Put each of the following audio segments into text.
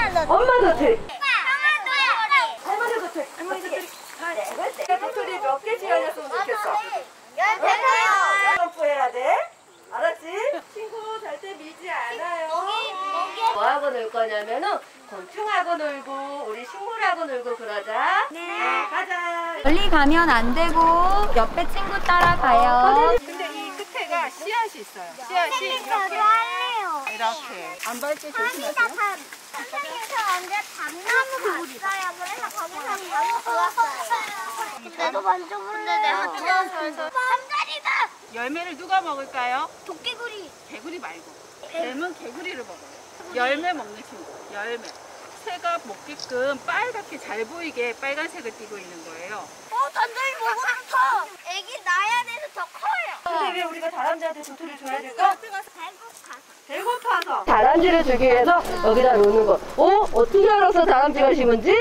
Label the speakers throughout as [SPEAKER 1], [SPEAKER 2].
[SPEAKER 1] 엄마 도토리. 할머니 도토리. 할머니 도토리. 네, 도토리 몇 개 지어놨으면 좋겠어? 10개요. 점프 해야 돼. 알았지? 친구 절대 밀지 않아요. 뭐하고 놀 거냐면은 곤충하고 놀고 우리 식물하고 놀고 그러자. 네. 가자.
[SPEAKER 2] 멀리 가면 안 되고 옆에 친구 따라가요.
[SPEAKER 1] 근데 이 끝에가 씨앗이 있어요. 씨앗이 이렇게. 이렇게. 안 밟게 조심하세요.
[SPEAKER 3] 선생님께서 언제 밤나무 봤어요. 그래서 거기서 너무 좋았어요. 나도 만져볼래. 내가 좋아서. 잠자리다.
[SPEAKER 4] 열매를 누가 먹을까요?
[SPEAKER 3] 도깨구리.
[SPEAKER 4] 개구리 말고. 뱀은 개구리를 먹어요. 열매 먹는 친구. 열매. 새가 먹게끔 빨갛게 잘 보이게 빨간색을 띠고 있는 거예요.
[SPEAKER 3] 단장이 먹고 싶어. 애기 낳아야 돼서 더 커요.
[SPEAKER 1] 근데 왜 우리가 다람쥐한테 도토리 줘야 될까?
[SPEAKER 3] 배고파서.
[SPEAKER 1] 배고파서. 다람쥐를 주기 위해서 여기다 놓는 거. 어떻게 알아서 다람쥐가 심은지?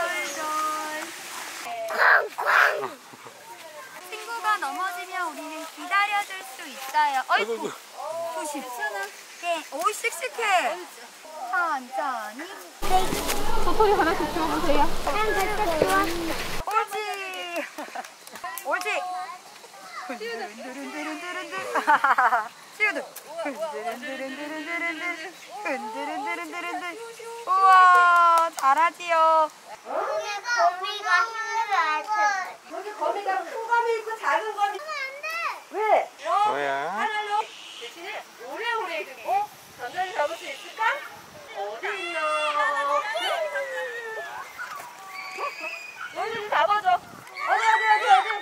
[SPEAKER 2] 친구가 넘어지면 우리는 기다려줄 수 있어요. 어이구. 조심. 네. 오이 씩씩해. 천천히.
[SPEAKER 4] 도토리 하나씩 주워보세요.
[SPEAKER 2] 옳지. 옳지. 흔들흔들흔들흔들. 치우들. 흔들흔들흔들흔들. 흔들흔들흔들흔들. 우와, 잘하지요.
[SPEAKER 3] 거미가 힘들어요.
[SPEAKER 1] 여기 거미가 큰 거미 있고 작은 거미.
[SPEAKER 3] 안 돼.
[SPEAKER 1] 왜?
[SPEAKER 5] 뭐야?
[SPEAKER 1] 하나로 대신에 오래오래 주기. 전자를 잡을 수 있을까? 어디 있나? 여기 좀 잡아줘. 어디.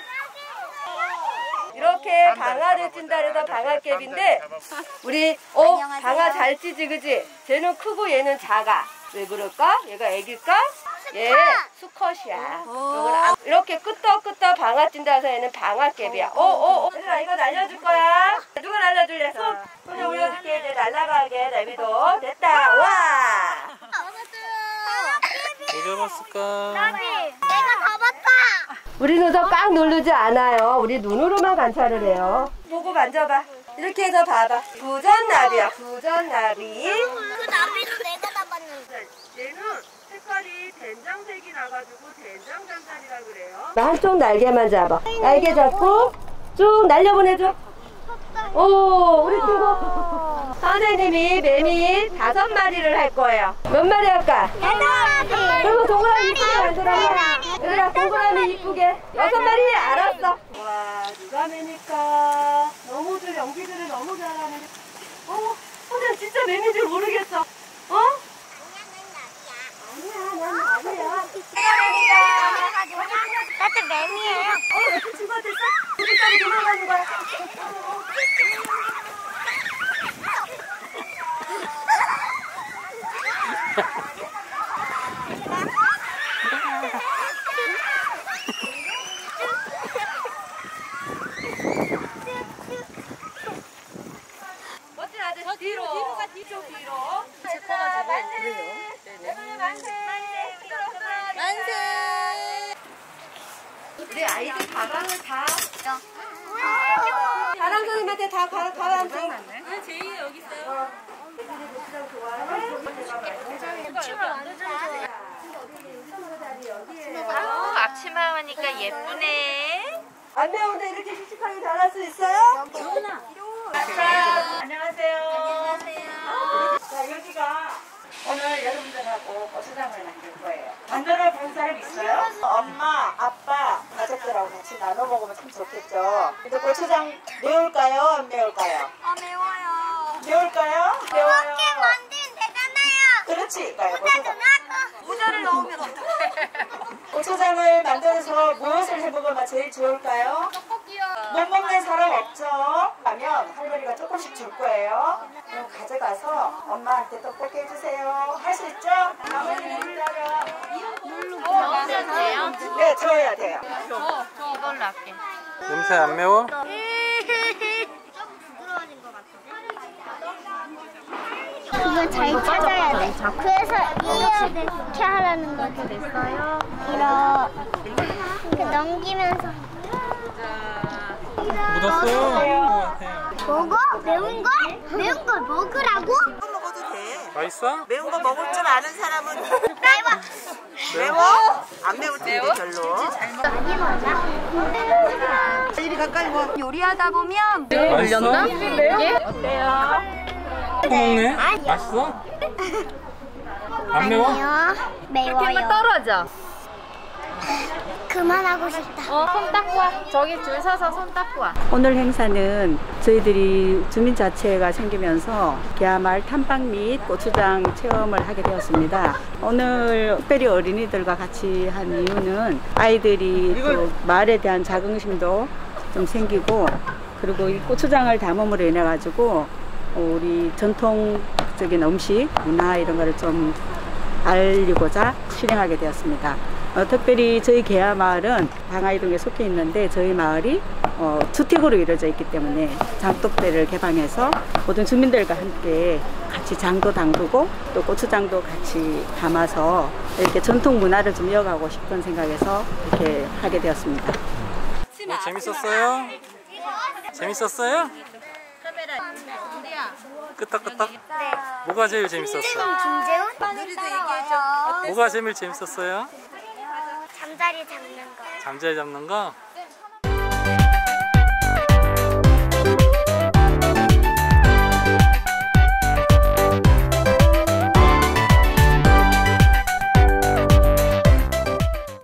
[SPEAKER 1] 이렇게 방아를 찐다 해서 방아깨비인데 우리 방아 잘 찌지 그지? 쟤는 크고 얘는 작아. 왜 그럴까? 얘가 애기일까? 얘 수컷이야. 이렇게 끄떡끄떡 방아 찐다 해서 얘는 방아깨비야. 얘들아 이거 날려줄 거야. 누가 날려줄래? 손을 올려줄게. 이제 날아가게 내비도. 됐다. 와.
[SPEAKER 5] 뭐 잡았을까?
[SPEAKER 3] 내가 잡았다.
[SPEAKER 1] 우리 눈썹 꽉 누르지 않아요. 우리 눈으로만 관찰을 해요. 보고 만져봐. 이렇게 해서 봐봐. 구전나비야. 구전나비.
[SPEAKER 3] 그 나비도 내가 잡았는데.
[SPEAKER 1] 얘는 색깔이 된장색이 나가지고 된장잠자리라 그래요. 한쪽 날개만 잡아. 날개 잡고 쭉 날려보내줘. 오, 우리 친구 선생님이 매미 5마리를 할 거예요. 몇 마리 할까?
[SPEAKER 3] 8마리.
[SPEAKER 1] 그리고 동그라미 이쁘게 만들어봐. 얘들아 동그라미 이쁘게. 6마리 알았어. 와, 누가 매니까 너무들 연기들을 너무 잘하네. 선생님 진짜 매미인 줄 모르겠어. 아니야, 난 나비야.
[SPEAKER 3] 나도 매미예요.
[SPEAKER 1] 그 친구한테 싹 우리까지 도망가는 거야. 멋진 아저씨 뒤로 가 뒤로 만세. 우리 아이들 가방을 다 다람 선생님한테 다 가방 좀. 제이 여기 있어요. 애들이 도시락 좋아해?
[SPEAKER 2] 앞치마 하니까 예쁘네.
[SPEAKER 1] 안 배우는데 이렇게 씩씩하게 잘할 수 있어요? 안녕하세요. 안녕하세요. 자, 여기가 오늘 여러분들하고 고추장을 만들 거예요. 만들어 본 사람 있어요? 엄마, 아빠, 가족들하고 같이 나눠 먹으면 참 좋겠죠. 근데 고추장 매울까요? 안 매울까요?
[SPEAKER 3] 매워요.
[SPEAKER 1] 매울까요? 매워요.
[SPEAKER 3] 그렇게 만들면 되잖아요.
[SPEAKER 1] 그렇지. 고추장.
[SPEAKER 2] 모자를 넣으면 어떡해.
[SPEAKER 1] 고추장을 만들어서 무엇을 해먹으면 제일 좋을까요?
[SPEAKER 2] 떡볶이요.
[SPEAKER 1] 못 먹는 사람 없죠? 하면 할머니가 조금씩 줄 거예요. 그럼 가져가서 엄마한테 떡볶이 해주세요. 할 수 있죠? 아버님 기다려.
[SPEAKER 2] 넣으면 돼요?
[SPEAKER 1] 네, 저어야 돼요.
[SPEAKER 2] 이걸로 할게.
[SPEAKER 5] 냄새 안 매워?
[SPEAKER 3] 좀 부드러워진 것 같아. 그걸 잘 찾아야 돼. 그래서 이렇게 하라는 거지. 됐어요? 이렇게 넘기면서.
[SPEAKER 5] 묻었어요?
[SPEAKER 3] 먹어? 매운 걸? 매운 걸 먹으라고?
[SPEAKER 1] 먹어도 돼.
[SPEAKER 5] 맛있어?
[SPEAKER 6] 매운 거 먹을 줄 아는 사람은 매워? 안 매울 텐데 별로. 이리 가까이 와.
[SPEAKER 2] 요리하다 보면
[SPEAKER 5] 맛있어?
[SPEAKER 4] 어때요?
[SPEAKER 5] 먹네? 맛있어? 안 매워?
[SPEAKER 3] 매워요.
[SPEAKER 2] 떨어져.
[SPEAKER 3] 그만하고 싶다.
[SPEAKER 2] 손 닦고 와. 저기 줄 서서 손 닦고 와.
[SPEAKER 7] 오늘 행사는 저희들이 주민자치회가 생기면서 계야마을 탐방 및 고추장 체험을 하게 되었습니다. 오늘 특별히 어린이들과 같이 한 이유는 아이들이 또 마을에 대한 자긍심도 좀 생기고, 그리고 이 고추장을 담음으로 인해 가지고 우리 전통적인 음식, 문화 이런 거를 좀 알리고자 실행하게 되었습니다. 특별히 저희 계야마을은 방아이동에 속해 있는데 저희 마을이 주택으로 이루어져 있기 때문에 장독대를 개방해서 모든 주민들과 함께 같이 장도 담그고 또 고추장도 같이 담아서 이렇게 전통 문화를 좀 이어가고 싶은 생각에서 이렇게 하게 되었습니다.
[SPEAKER 5] 재밌었어요? 재밌었어요? 끄떡끄떡? 뭐가 제일 재밌었어?
[SPEAKER 3] 김재훈?
[SPEAKER 5] 뭐가 제일 재밌었어요?
[SPEAKER 3] 잠자리 잡는 거.
[SPEAKER 5] 잠자리 잡는 거?